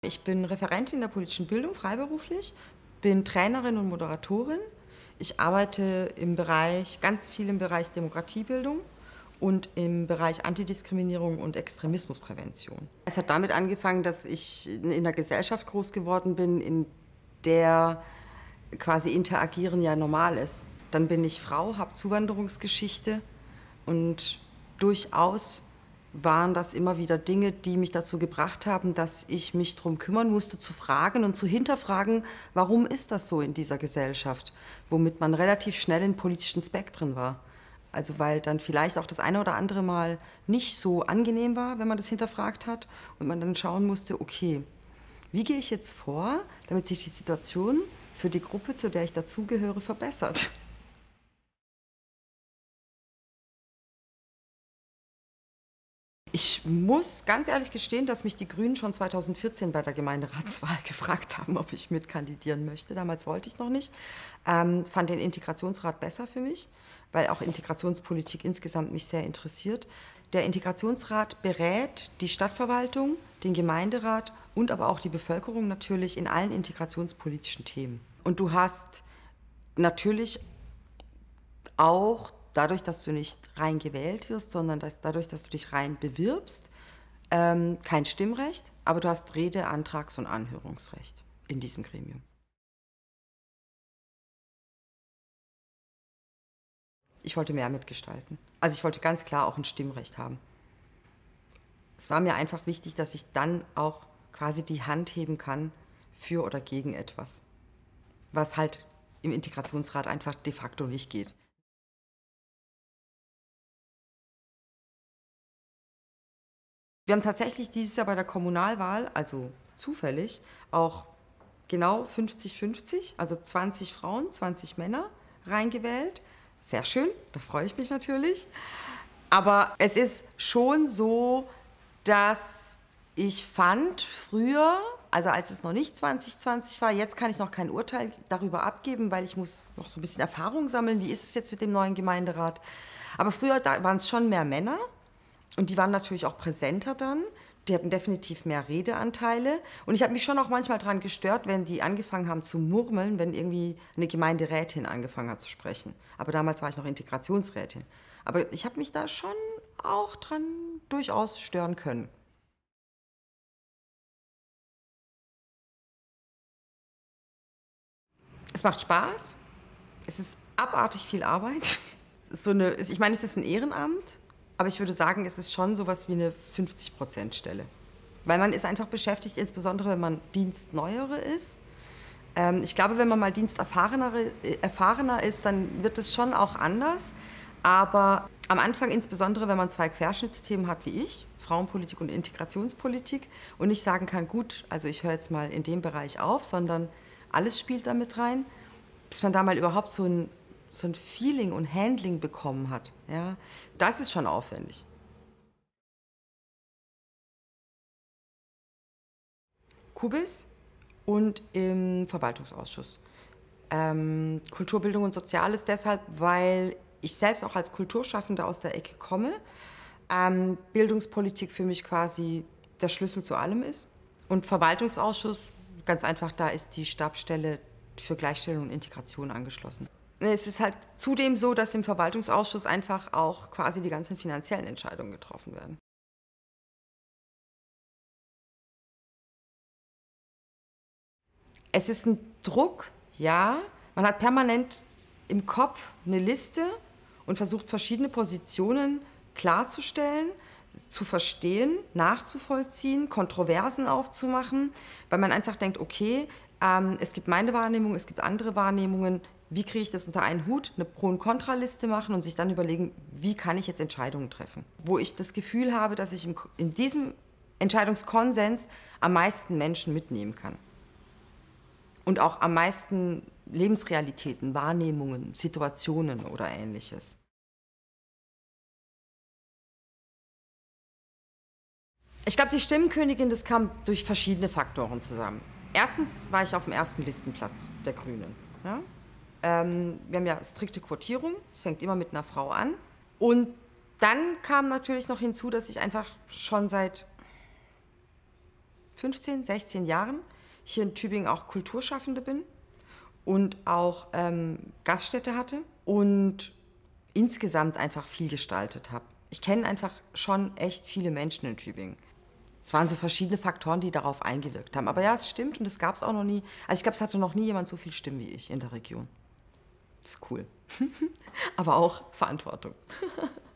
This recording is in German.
Ich bin Referentin in der politischen Bildung, freiberuflich, bin Trainerin und Moderatorin. Ich arbeite ganz viel im Bereich Demokratiebildung und im Bereich Antidiskriminierung und Extremismusprävention. Es hat damit angefangen, dass ich in einer Gesellschaft groß geworden bin, in der quasi Interagieren ja normal ist. Dann bin ich Frau, habe Zuwanderungsgeschichte und durchaus waren das immer wieder Dinge, die mich dazu gebracht haben, dass ich mich darum kümmern musste, zu fragen und zu hinterfragen, warum ist das so in dieser Gesellschaft, womit man relativ schnell in politischen Spektren war. Also weil dann vielleicht auch das eine oder andere Mal nicht so angenehm war, wenn man das hinterfragt hat und man dann schauen musste, okay, wie gehe ich jetzt vor, damit sich die Situation für die Gruppe, zu der ich dazugehöre, verbessert. Ich muss ganz ehrlich gestehen, dass mich die Grünen schon 2014 bei der Gemeinderatswahl gefragt haben, ob ich mitkandidieren möchte. Damals wollte ich noch nicht. Fand den Integrationsrat besser für mich, weil auch Integrationspolitik insgesamt mich sehr interessiert. Der Integrationsrat berät die Stadtverwaltung, den Gemeinderat und aber auch die Bevölkerung natürlich in allen integrationspolitischen Themen. Und du hast natürlich auch dadurch, dass du nicht rein gewählt wirst, sondern dadurch, dass du dich rein bewirbst, kein Stimmrecht, aber du hast Rede-, Antrags- und Anhörungsrecht in diesem Gremium. Ich wollte mehr mitgestalten. Also ich wollte ganz klar auch ein Stimmrecht haben. Es war mir einfach wichtig, dass ich dann auch quasi die Hand heben kann für oder gegen etwas, was halt im Integrationsrat einfach de facto nicht geht. Wir haben tatsächlich dieses Jahr bei der Kommunalwahl, also zufällig, auch genau 50-50, also 20 Frauen, 20 Männer reingewählt. Sehr schön, da freue ich mich natürlich. Aber es ist schon so, dass ich fand, früher, also als es noch nicht 2020 war, jetzt kann ich noch kein Urteil darüber abgeben, weil ich muss noch so ein bisschen Erfahrung sammeln, wie ist es jetzt mit dem neuen Gemeinderat. Aber früher waren es schon mehr Männer. Und die waren natürlich auch präsenter dann. Die hatten definitiv mehr Redeanteile. Und ich habe mich schon auch manchmal daran gestört, wenn die angefangen haben zu murmeln, wenn irgendwie eine Gemeinderätin angefangen hat zu sprechen. Aber damals war ich noch Integrationsrätin. Aber ich habe mich da schon auch dran durchaus stören können. Es macht Spaß. Es ist abartig viel Arbeit. Es ist ich meine, es ist ein Ehrenamt. Aber ich würde sagen, es ist schon sowas wie eine 50%-Stelle. Weil man ist einfach beschäftigt, insbesondere wenn man Dienstneuere ist. Ich glaube, wenn man mal Diensterfahrener ist, dann wird es schon auch anders. Aber am Anfang, insbesondere wenn man 2 Querschnittsthemen hat wie ich, Frauenpolitik und Integrationspolitik, und nicht sagen kann, gut, also ich höre jetzt mal in dem Bereich auf, sondern alles spielt da mit rein, bis man da mal überhaupt so ein Feeling und Handling bekommen hat. Ja, das ist schon aufwendig. Kubis und im Verwaltungsausschuss. Kultur, Bildung und Soziales deshalb, weil ich selbst auch als Kulturschaffende aus der Ecke komme. Bildungspolitik für mich quasi der Schlüssel zu allem ist. Und Verwaltungsausschuss, ganz einfach, da ist die Stabsstelle für Gleichstellung und Integration angeschlossen. Es ist halt zudem so, dass im Verwaltungsausschuss einfach auch quasi die ganzen finanziellen Entscheidungen getroffen werden. Es ist ein Druck, ja. Man hat permanent im Kopf eine Liste und versucht, verschiedene Positionen klarzustellen, zu verstehen, nachzuvollziehen, Kontroversen aufzumachen, weil man einfach denkt, okay, es gibt meine Wahrnehmung, es gibt andere Wahrnehmungen. Wie kriege ich das unter einen Hut, eine Pro- und Kontraliste machen und sich dann überlegen, wie kann ich jetzt Entscheidungen treffen? Wo ich das Gefühl habe, dass ich in diesem Entscheidungskonsens am meisten Menschen mitnehmen kann. Und auch am meisten Lebensrealitäten, Wahrnehmungen, Situationen oder Ähnliches. Ich glaube, die Stimmenkönigin, das kam durch verschiedene Faktoren zusammen. Erstens war ich auf dem ersten Listenplatz der Grünen. Ja? Wir haben ja strikte Quotierung, es fängt immer mit einer Frau an. Und dann kam natürlich noch hinzu, dass ich einfach schon seit 15, 16 Jahren hier in Tübingen auch Kulturschaffende bin und auch Gaststätte hatte und insgesamt einfach viel gestaltet habe. Ich kenne einfach schon echt viele Menschen in Tübingen. Es waren so verschiedene Faktoren, die darauf eingewirkt haben. Aber ja, es stimmt und es gab es auch noch nie. Also ich glaube, es hatte noch nie jemand so viel Stimmen wie ich in der Region. Das ist cool. Aber auch Verantwortung.